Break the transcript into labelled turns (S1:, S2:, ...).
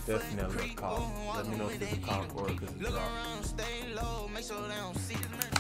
S1: definitely a call. Let me know if it's a cop or if it's a drop.